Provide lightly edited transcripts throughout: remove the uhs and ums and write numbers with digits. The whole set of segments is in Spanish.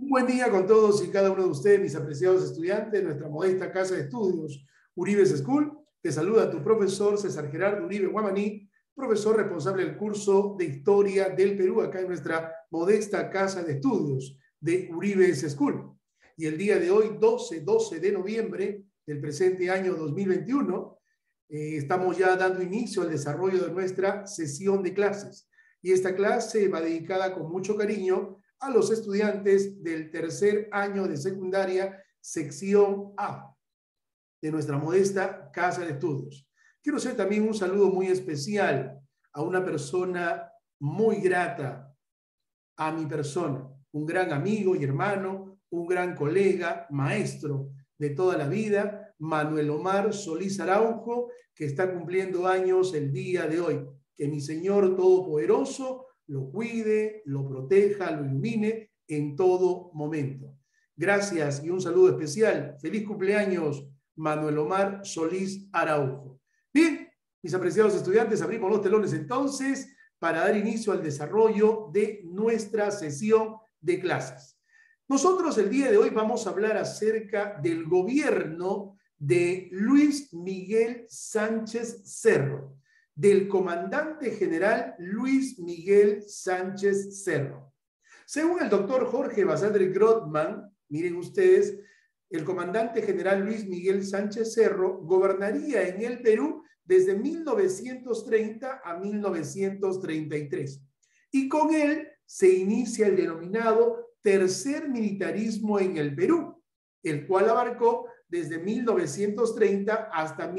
Un buen día con todos y cada uno de ustedes, mis apreciados estudiantes de nuestra modesta casa de estudios, Uribe School. Te saluda tu profesor César Gerardo Uribe Guamaní, profesor responsable del curso de Historia del Perú, acá en nuestra modesta casa de estudios de Uribe School. Y el día de hoy, 12 de noviembre del presente año 2021, estamos ya dando inicio al desarrollo de nuestra sesión de clases. Y esta clase va dedicada con mucho cariño a los estudiantes del tercer año de secundaria, sección A, de nuestra modesta casa de estudios. Quiero hacer también un saludo muy especial a una persona muy grata a mi persona, un gran amigo y hermano, un gran colega, maestro de toda la vida, Manuel Omar Solís Araujo, que está cumpliendo años el día de hoy. Que mi Señor Todopoderoso lo cuide, lo proteja, lo ilumine en todo momento. Gracias y un saludo especial. Feliz cumpleaños, Manuel Omar Solís Araujo. Bien, mis apreciados estudiantes, abrimos los telones entonces para dar inicio al desarrollo de nuestra sesión de clases. Nosotros el día de hoy vamos a hablar acerca del gobierno de Luis Miguel Sánchez Cerro, del comandante general Luis Miguel Sánchez Cerro. Según el doctor Jorge Basadre Grotman, miren ustedes, el comandante general Luis Miguel Sánchez Cerro gobernaría en el Perú desde 1930 a 1933. Y con él se inicia el denominado tercer militarismo en el Perú, el cual abarcó desde 1930 hasta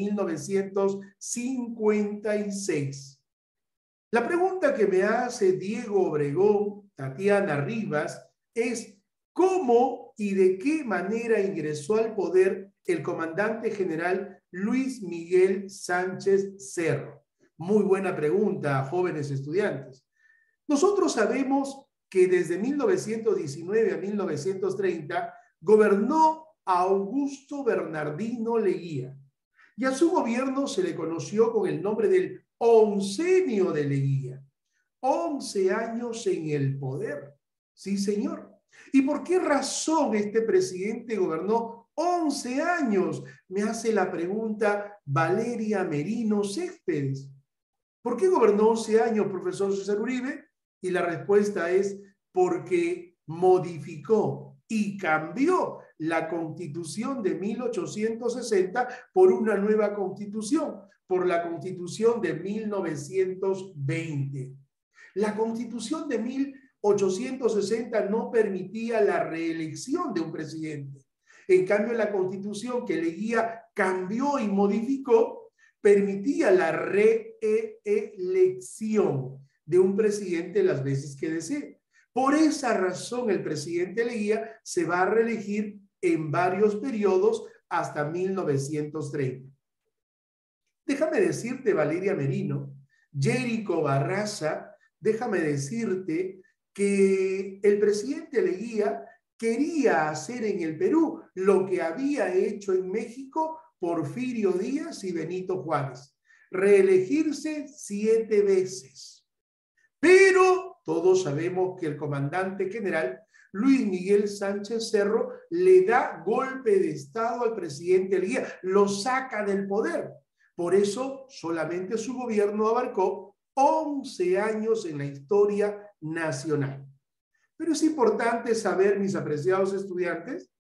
1956. La pregunta que me hace Diego Obregón, Tatiana Rivas, es ¿cómo y de qué manera ingresó al poder el comandante general Luis Miguel Sánchez Cerro? Muy buena pregunta, jóvenes estudiantes. Nosotros sabemos que desde 1919 a 1930 gobernó Augusto Bernardino Leguía, y a su gobierno se le conoció con el nombre del oncenio de Leguía. 11 años en el poder. Sí, señor. ¿Y por qué razón este presidente gobernó 11 años? Me hace la pregunta Valeria Merino Céspedes. ¿Por qué gobernó 11 años, profesor César Uribe? Y la respuesta es porque modificó y cambió la Constitución de 1860 por una nueva Constitución, por la Constitución de 1920. La Constitución de 1860 no permitía la reelección de un presidente. En cambio, la Constitución que Leguía cambió y modificó permitía la reelección de un presidente las veces que desee. Por esa razón, el presidente Leguía se va a reelegir en varios periodos hasta 1930. Déjame decirte, Valeria Merino, Jerico Barraza, déjame decirte que el presidente Leguía quería hacer en el Perú lo que había hecho en México Porfirio Díaz y Benito Juárez, reelegirse 7 veces. Pero todos sabemos que el comandante general Luis Miguel Sánchez Cerro le da golpe de estado al presidente Leguía, lo saca del poder. Por eso solamente su gobierno abarcó 11 años en la historia nacional. Pero es importante saber, mis apreciados estudiantes,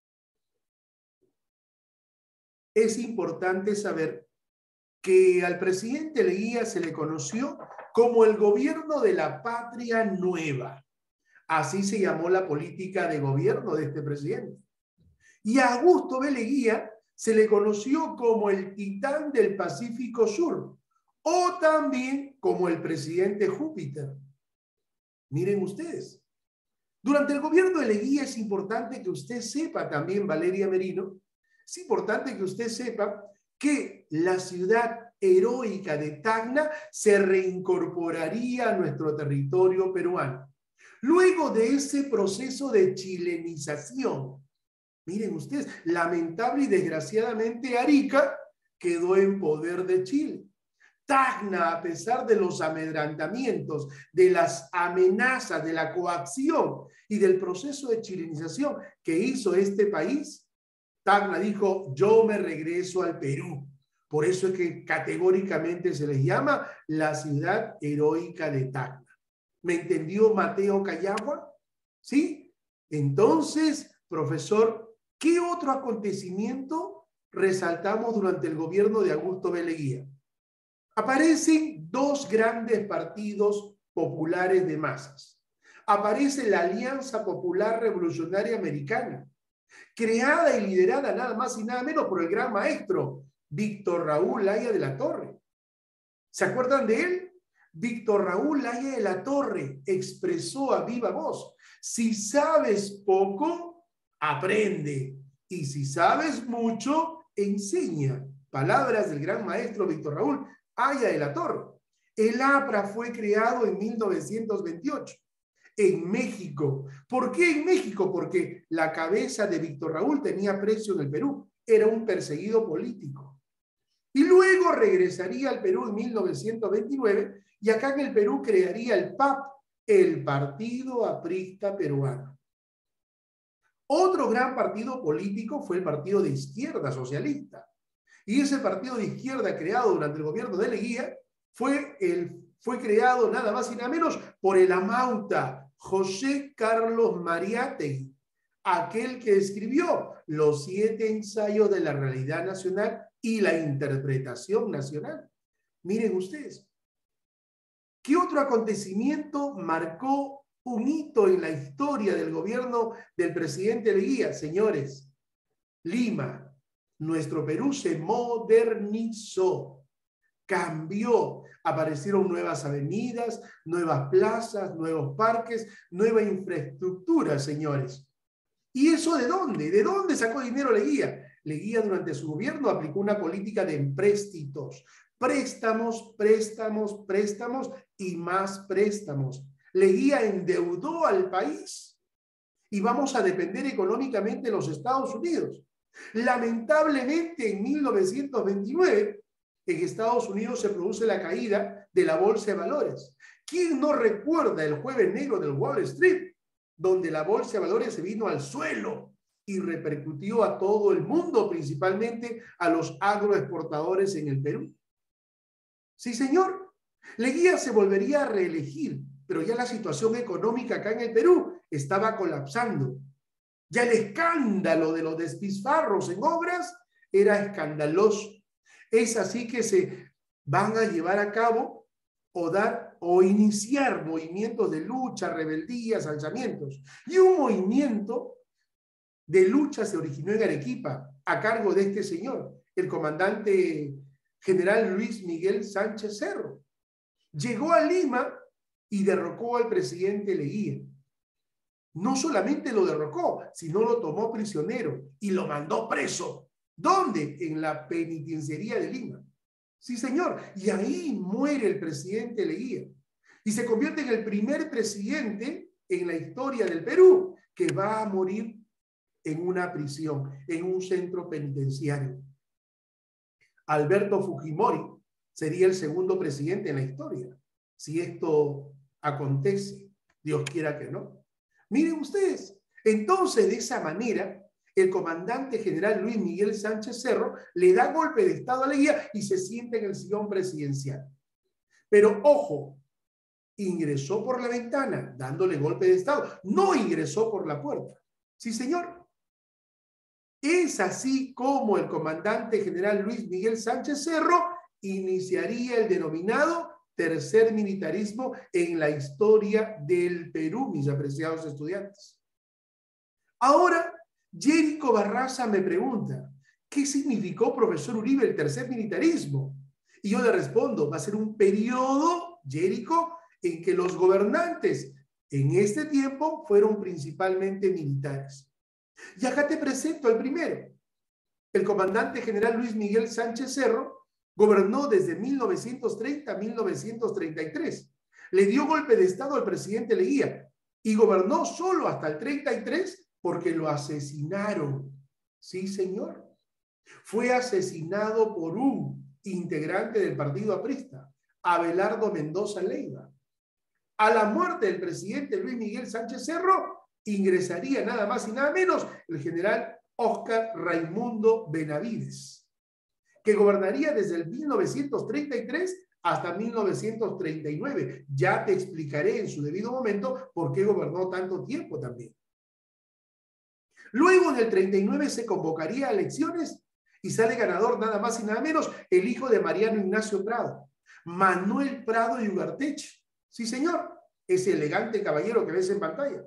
es importante saber que al presidente Leguía se le conoció como el gobierno de la patria nueva. Así se llamó la política de gobierno de este presidente. Y a Augusto B. Leguía se le conoció como el titán del Pacífico Sur, o también como el presidente Júpiter. Miren ustedes. Durante el gobierno de Leguía es importante que usted sepa también, Valeria Merino, es importante que usted sepa que la ciudad heroica de Tacna se reincorporaría a nuestro territorio peruano. Luego de ese proceso de chilenización, miren ustedes, lamentable y desgraciadamente Arica quedó en poder de Chile. Tacna, a pesar de los amedrantamientos, de las amenazas, de la coacción y del proceso de chilenización que hizo este país, Tacna dijo, yo me regreso al Perú. Por eso es que categóricamente se les llama la ciudad heroica de Tacna. ¿Me entendió Mateo Cayagua? ¿Sí? Entonces, profesor, ¿qué otro acontecimiento resaltamos durante el gobierno de Augusto B. Leguía? Aparecen dos grandes partidos populares de masas. Aparece la Alianza Popular Revolucionaria Americana, creada y liderada nada más y nada menos por el gran maestro Víctor Raúl Laya de la Torre. ¿Se acuerdan de él? Víctor Raúl Laya de la Torre expresó a viva voz, si sabes poco, aprende, y si sabes mucho, enseña. Palabras del gran maestro Víctor Raúl Laya de la Torre. El APRA fue creado en 1928 en México. ¿Por qué en México? Porque la cabeza de Víctor Raúl tenía precio en el Perú. Era un perseguido político. Y luego regresaría al Perú en 1929 y acá en el Perú crearía el PAP, el Partido Aprista Peruano. Otro gran partido político fue el Partido de Izquierda Socialista. Y ese partido de izquierda creado durante el gobierno de Leguía fue creado nada más y nada menos por el amauta José Carlos Mariátegui, aquel que escribió los 7 ensayos de la realidad nacional y la interpretación nacional. Miren ustedes, ¿qué otro acontecimiento marcó un hito en la historia del gobierno del presidente Leguía? Señores, Lima, nuestro Perú se modernizó, cambió, aparecieron nuevas avenidas, nuevas plazas, nuevos parques, nueva infraestructura, señores. ¿Y eso de dónde? ¿De dónde sacó dinero Leguía? Leguía durante su gobierno aplicó una política de empréstitos, préstamos, préstamos, préstamos y más préstamos. Leguía endeudó al país y vamos a depender económicamente de los Estados Unidos. Lamentablemente, en 1929, en Estados Unidos se produce la caída de la Bolsa de Valores. ¿Quién no recuerda el jueves negro del Wall Street, donde la Bolsa de Valores se vino al suelo y repercutió a todo el mundo, principalmente a los agroexportadores en el Perú? Sí, señor. Leguía se volvería a reelegir, pero ya la situación económica acá en el Perú estaba colapsando. Ya el escándalo de los despilfarros en obras era escandaloso. Es así que se van a llevar a cabo o iniciar movimientos de lucha, rebeldías, alzamientos. Y un movimiento de lucha se originó en Arequipa a cargo de este señor, el comandante general Luis Miguel Sánchez Cerro. Llegó a Lima y derrocó al presidente Leguía. No solamente lo derrocó, sino lo tomó prisionero y lo mandó preso. ¿Dónde? En la penitenciaría de Lima. Sí, señor. Y ahí muere el presidente Leguía. Y se convierte en el primer presidente en la historia del Perú que va a morir en una prisión, en un centro penitenciario. Alberto Fujimori sería el segundo presidente en la historia. Si esto acontece, Dios quiera que no. Miren ustedes, entonces de esa manera, el comandante general Luis Miguel Sánchez Cerro le da golpe de estado a Leguía y se sienta en el sillón presidencial. Pero ojo, ingresó por la ventana dándole golpe de estado, no ingresó por la puerta. Sí, señor. Es así como el comandante general Luis Miguel Sánchez Cerro iniciaría el denominado tercer militarismo en la historia del Perú, mis apreciados estudiantes. Ahora, Jerico Barraza me pregunta, ¿qué significó, profesor Uribe, el tercer militarismo? Y yo le respondo, va a ser un periodo, Jerico, en que los gobernantes en este tiempo fueron principalmente militares. Y acá te presento al primero. El comandante general Luis Miguel Sánchez Cerro gobernó desde 1930 a 1933. Le dio golpe de estado al presidente Leguía y gobernó solo hasta el 33 porque lo asesinaron. Sí, señor. Fue asesinado por un integrante del partido aprista, Abelardo Mendoza Leiva. A la muerte del presidente Luis Miguel Sánchez Cerro, ingresaría nada más y nada menos el general Óscar Raimundo Benavides, que gobernaría desde el 1933 hasta 1939. Ya te explicaré en su debido momento por qué gobernó tanto tiempo también. Luego, en el 39, se convocaría a elecciones y sale ganador nada más y nada menos el hijo de Mariano Ignacio Prado, Manuel Prado y Ugarteche. Sí, señor, ese elegante caballero que ves en pantalla.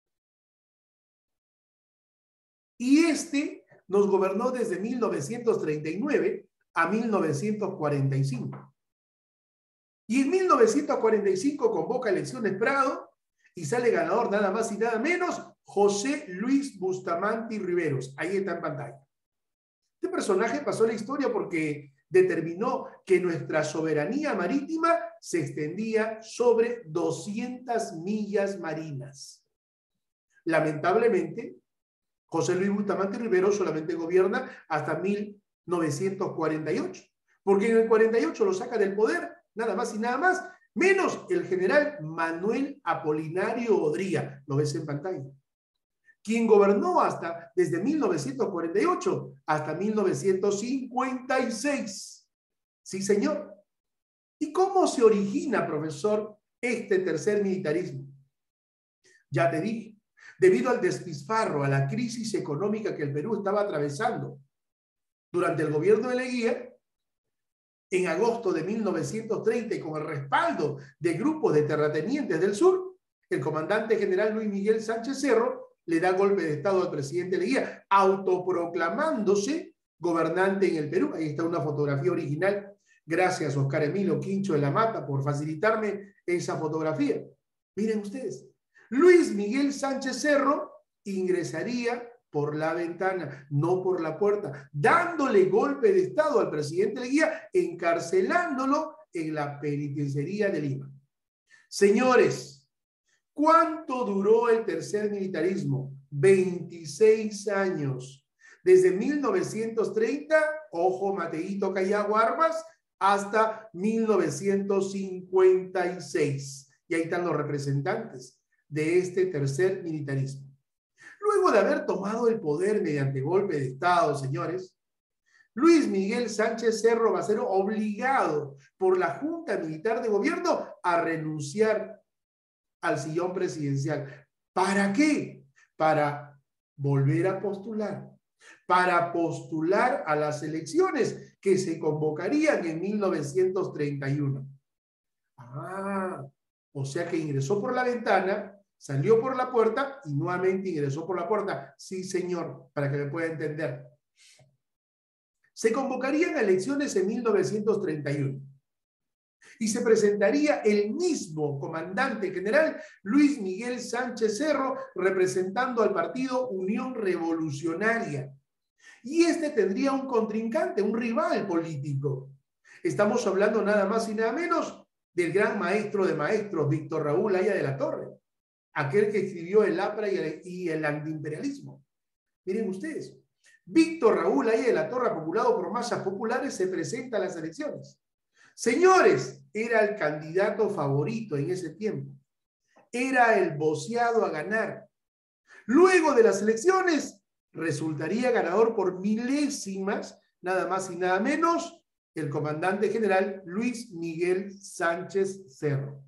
Y este nos gobernó desde 1939 a 1945. Y en 1945 convoca elecciones Prado y sale ganador nada más y nada menos José Luis Bustamante Riveros. Ahí está en pantalla. Este personaje pasó a la historia porque determinó que nuestra soberanía marítima se extendía sobre 200 millas marinas. Lamentablemente, José Luis Bustamante Riveros solamente gobierna hasta 1948, porque en el 48 lo saca del poder, nada más y nada más, menos el general Manuel Apolinario Odría, lo ves en pantalla, quien gobernó desde 1948 hasta 1956. Sí, señor. ¿Y cómo se origina, profesor, este tercer militarismo? Ya te dije, debido al despilfarro, a la crisis económica que el Perú estaba atravesando durante el gobierno de Leguía, en agosto de 1930, y con el respaldo de grupos de terratenientes del sur, el comandante general Luis Miguel Sánchez Cerro le da golpe de estado al presidente Leguía, autoproclamándose gobernante en el Perú. Ahí está una fotografía original. Gracias, Oscar Emilio Quincho de la Mata, por facilitarme esa fotografía. Miren ustedes, Luis Miguel Sánchez Cerro ingresaría por la ventana, no por la puerta, dándole golpe de estado al presidente Leguía, encarcelándolo en la penitenciaría de Lima. Señores, ¿cuánto duró el tercer militarismo? 26 años. Desde 1930, ojo, Mateíto Callao Armas, hasta 1956. Y ahí están los representantes de este tercer militarismo. Luego de haber tomado el poder mediante golpe de Estado, señores, Luis Miguel Sánchez Cerro va a ser obligado por la Junta Militar de Gobierno a renunciar al sillón presidencial. ¿Para qué? Para volver a postular. Para postular a las elecciones que se convocarían en 1931. O sea que ingresó por la ventana, salió por la puerta y nuevamente ingresó por la puerta. Sí, señor, para que me pueda entender. Se convocarían a elecciones en 1931 y se presentaría el mismo comandante general Luis Miguel Sánchez Cerro representando al partido Unión Revolucionaria. Y este tendría un contrincante, un rival político. Estamos hablando nada más y nada menos del gran maestro de maestros, Víctor Raúl Haya de la Torre, aquel que escribió el APRA y el antiimperialismo. Miren ustedes, Víctor Raúl Haya de la Torre, populado por masas populares, se presenta a las elecciones. Señores, era el candidato favorito en ese tiempo. Era el voceado a ganar. Luego de las elecciones, resultaría ganador por milésimas, nada más y nada menos, el comandante general Luis Miguel Sánchez Cerro.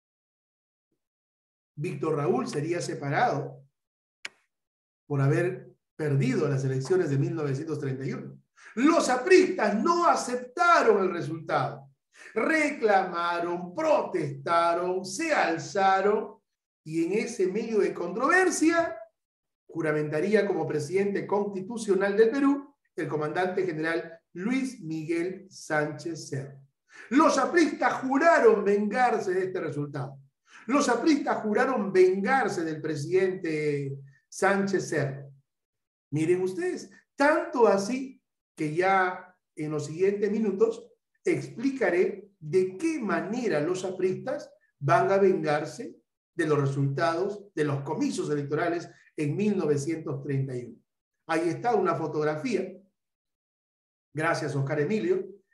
Víctor Raúl sería separado por haber perdido las elecciones de 1931. Los apristas no aceptaron el resultado. Reclamaron, protestaron, se alzaron y en ese medio de controversia juramentaría como presidente constitucional del Perú el comandante general Luis Miguel Sánchez Cerro. Los apristas juraron vengarse de este resultado. Los apristas juraron vengarse del presidente Sánchez Cerro. Miren ustedes, tanto así que ya en los siguientes minutos explicaré de qué manera los apristas van a vengarse de los resultados de los comicios electorales en 1931. Ahí está una fotografía, gracias Oscar Emilio,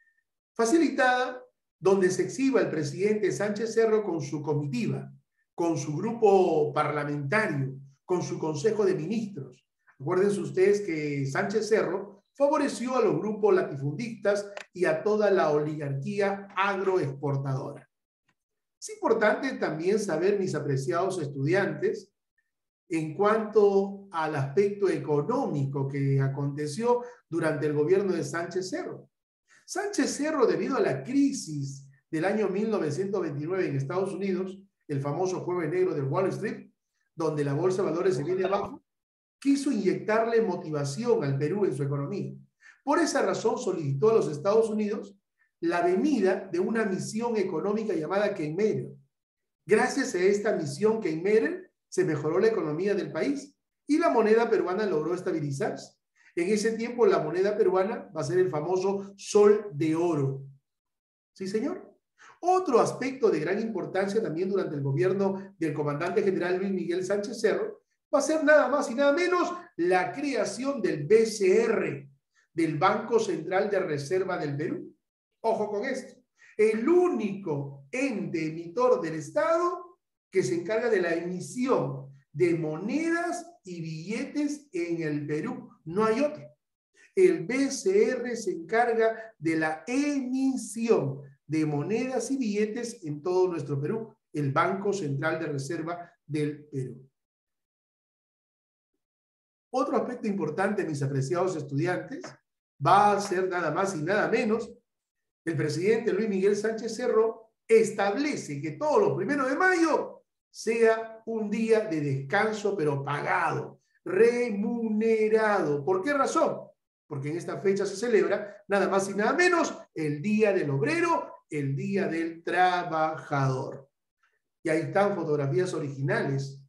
facilitada donde se exhiba el presidente Sánchez Cerro con su comitiva, con su grupo parlamentario, con su consejo de ministros. Acuérdense ustedes que Sánchez Cerro favoreció a los grupos latifundistas y a toda la oligarquía agroexportadora. Es importante también saber, mis apreciados estudiantes, en cuanto al aspecto económico que aconteció durante el gobierno de Sánchez Cerro. Sánchez Cerro, debido a la crisis del año 1929 en Estados Unidos, el famoso jueves negro del Wall Street, donde la bolsa de valores se viene abajo, quiso inyectarle motivación al Perú en su economía. Por esa razón solicitó a los Estados Unidos la venida de una misión económica llamada Keynmerian. Gracias a esta misión Keynmerian se mejoró la economía del país y la moneda peruana logró estabilizarse. En ese tiempo la moneda peruana va a ser el famoso sol de oro. ¿Sí, señor? Otro aspecto de gran importancia también durante el gobierno del comandante general Luis Miguel Sánchez Cerro va a ser nada más y nada menos la creación del BCR, del Banco Central de Reserva del Perú. Ojo con esto. El único ente emitor del Estado que se encarga de la emisión de monedas y billetes en el Perú. No hay otro. El BCR se encarga de la emisión de monedas y billetes en todo nuestro Perú, el Banco Central de Reserva del Perú. Otro aspecto importante, mis apreciados estudiantes, va a ser nada más y nada menos, el presidente Luis Miguel Sánchez Cerro establece que todos los 1 de mayo sea un día de descanso, pero pagado, remunerado. ¿Por qué razón? Porque en esta fecha se celebra nada más y nada menos el Día del Obrero, el Día del Trabajador. Y ahí están fotografías originales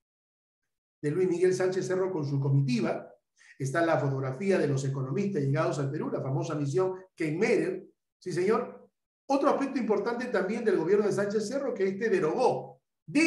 de Luis Miguel Sánchez Cerro con su comitiva. Está la fotografía de los economistas llegados al Perú, la famosa misión Keynmerian. Sí, señor. Otro aspecto importante también del gobierno de Sánchez Cerro, que derogó,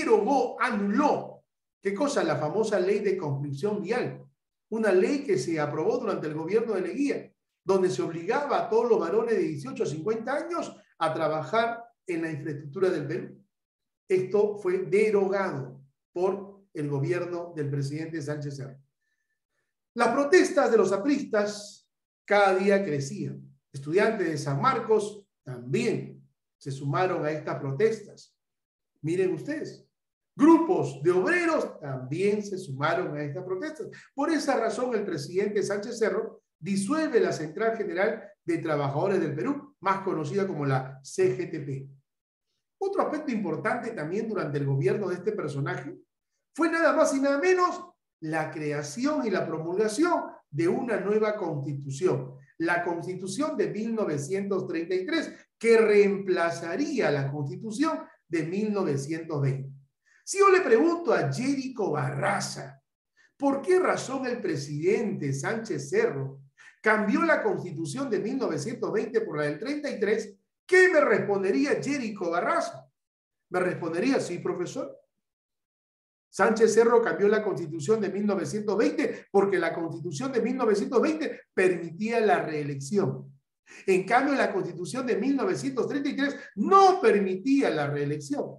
anuló. ¿Qué cosa? La famosa ley de construcción vial. Una ley que se aprobó durante el gobierno de Leguía, donde se obligaba a todos los varones de 18 a 50 años a trabajar en la infraestructura del Perú. Esto fue derogado por el gobierno del presidente Sánchez Cerro. Las protestas de los apristas cada día crecían. Estudiantes de San Marcos también se sumaron a estas protestas. Miren ustedes, grupos de obreros también se sumaron a estas protestas. Por esa razón, el presidente Sánchez Cerro disuelve la Central General de Trabajadores del Perú, más conocida como la CGTP. Otro aspecto importante también durante el gobierno de este personaje fue nada más y nada menos la creación y la promulgación de una nueva constitución, la Constitución de 1933, que reemplazaría la Constitución de 1920. Si yo le pregunto a Jerico Barraza, ¿por qué razón el presidente Sánchez Cerro cambió la Constitución de 1920 por la del 33? ¿Qué me respondería Jerico Barraza? Me respondería, sí, profesor. Sánchez Cerro cambió la Constitución de 1920 porque la Constitución de 1920 permitía la reelección. En cambio, la Constitución de 1933 no permitía la reelección.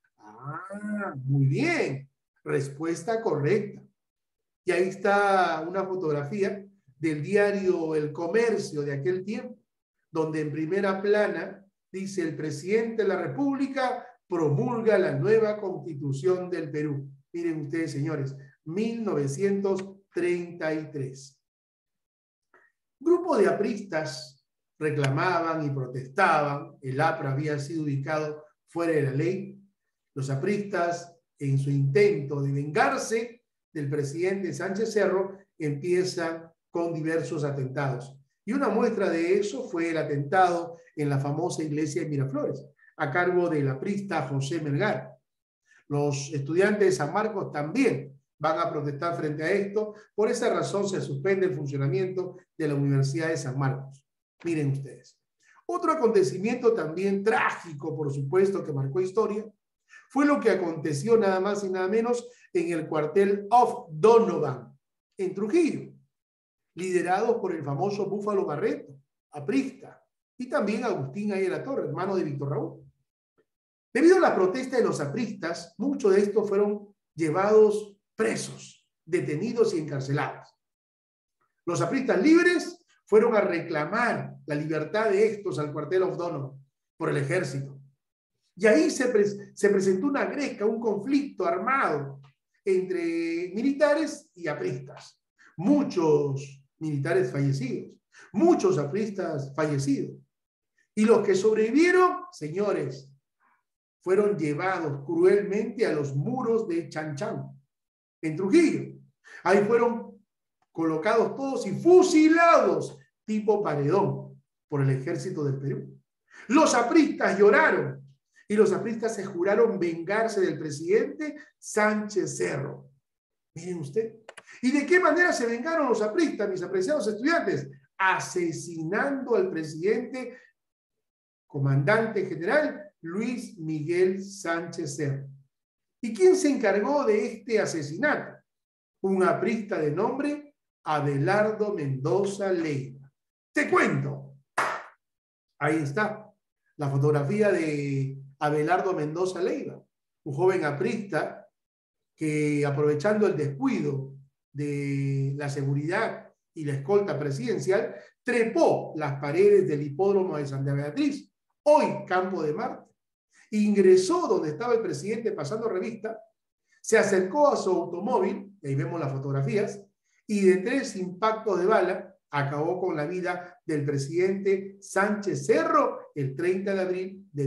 Ah, muy bien. Respuesta correcta. Y ahí está una fotografía del diario El Comercio de aquel tiempo, donde en primera plana dice: el presidente de la República promulga la nueva Constitución del Perú. Miren ustedes, señores, 1933. Grupo de apristas reclamaban y protestaban. El APRA había sido ubicado fuera de la ley. Los apristas, en su intento de vengarse del presidente Sánchez Cerro, empiezan con diversos atentados. Y una muestra de eso fue el atentado en la famosa iglesia de Miraflores, a cargo del aprista José Melgar. Los estudiantes de San Marcos también van a protestar frente a esto. Por esa razón se suspende el funcionamiento de la Universidad de San Marcos. Miren ustedes. Otro acontecimiento también trágico, por supuesto, que marcó historia, fue lo que aconteció nada más y nada menos en el cuartel of Donovan, en Trujillo, liderados por el famoso Búfalo Barreto, aprista, y también Agustín Ayala Torre, hermano de Víctor Raúl. Debido a la protesta de los apristas, muchos de estos fueron llevados presos, detenidos y encarcelados. Los apristas libres fueron a reclamar la libertad de estos al cuartel O'Donnell por el ejército. Y ahí se presentó una gresca, un conflicto armado entre militares y apristas. Muchos militares fallecidos, muchos apristas fallecidos. Y los que sobrevivieron, señores, fueron llevados cruelmente a los muros de Chanchán, en Trujillo. Ahí fueron colocados todos y fusilados tipo paredón por el ejército del Perú. Los apristas lloraron y los apristas se juraron vengarse del presidente Sánchez Cerro. Miren usted. ¿Y de qué manera se vengaron los apristas, mis apreciados estudiantes? Asesinando al presidente comandante general Luis Miguel Sánchez Cerro. ¿Y quién se encargó de este asesinato? Un aprista de nombre Abelardo Mendoza Leiva. Te cuento. Ahí está la fotografía de Abelardo Mendoza Leiva, un joven aprista que, aprovechando el descuido de la seguridad y la escolta presidencial, trepó las paredes del hipódromo de Santa Beatriz, hoy Campo de Marte, ingresó donde estaba el presidente pasando revista, se acercó a su automóvil, y ahí vemos las fotografías, y de 3 impactos de bala acabó con la vida del presidente Sánchez Cerro el 30 de abril de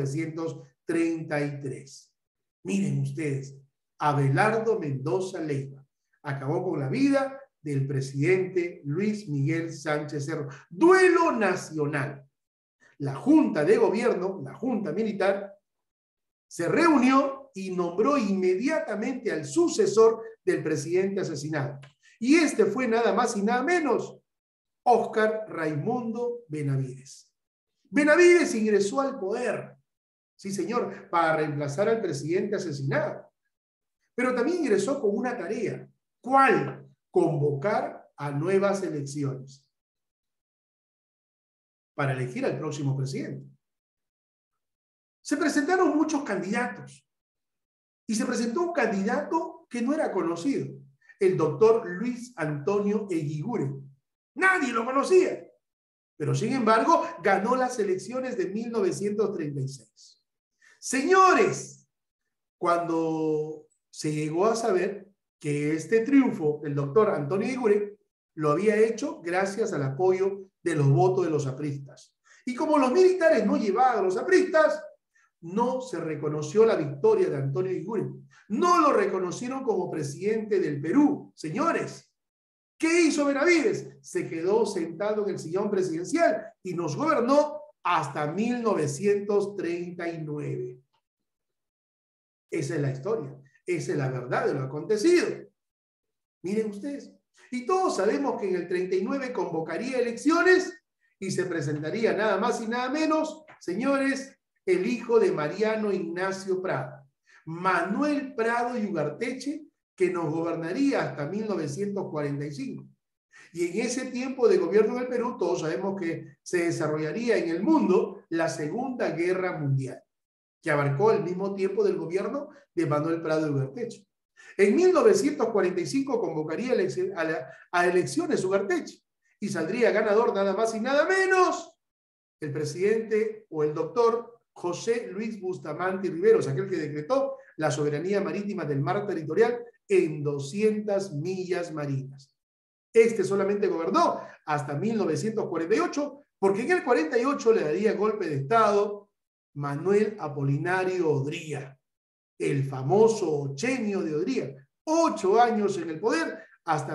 1933. Miren ustedes, Abelardo Mendoza Leiva acabó con la vida del presidente Luis Miguel Sánchez Cerro. Duelo nacional. La Junta de Gobierno, la Junta Militar, se reunió y nombró inmediatamente al sucesor del presidente asesinado. Y este fue nada más y nada menos Óscar Raimundo Benavides. Benavides ingresó al poder, sí señor, para reemplazar al presidente asesinado. Pero también ingresó con una tarea. ¿Cuál? Convocar a nuevas elecciones para elegir al próximo presidente. Se presentaron muchos candidatos y se presentó un candidato que no era conocido, el doctor Luis Antonio Eguiguren. Nadie lo conocía, pero sin embargo ganó las elecciones de 1936. Señores, cuando se llegó a saber que este triunfo del doctor Antonio Eguiguren lo había hecho gracias al apoyo de los votos de los apristas. Y como los militares no llevaban a los apristas, no se reconoció la victoria de Antonio Eguiguren. No lo reconocieron como presidente del Perú. Señores, ¿qué hizo Benavides? Se quedó sentado en el sillón presidencial y nos gobernó hasta 1939. Esa es la historia. Esa es la verdad de lo acontecido. Miren ustedes. Y todos sabemos que en el 39 convocaría elecciones y se presentaría nada más y nada menos, señores, el hijo de Mariano Ignacio Prado, Manuel Prado y Ugarteche, que nos gobernaría hasta 1945. Y en ese tiempo de gobierno del Perú, todos sabemos que se desarrollaría en el mundo la Segunda Guerra Mundial, que abarcó el mismo tiempo del gobierno de Manuel Prado y Ugarteche. En 1945 convocaría a elecciones Ugarteche y saldría ganador nada más y nada menos el presidente o el doctor José Luis Bustamante Riveros, aquel que decretó la soberanía marítima del mar territorial en 200 millas marinas. Este solamente gobernó hasta 1948, porque en el 48 le daría golpe de Estado Manuel Apolinario Odría, el famoso ochenio de Odría, 8 años en el poder hasta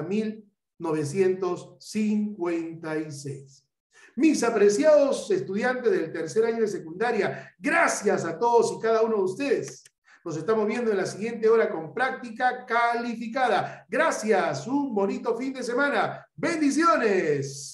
1956. Mis apreciados estudiantes del tercer año de secundaria, gracias a todos y cada uno de ustedes. Nos estamos viendo en la siguiente hora con práctica calificada. Gracias, un bonito fin de semana. Bendiciones.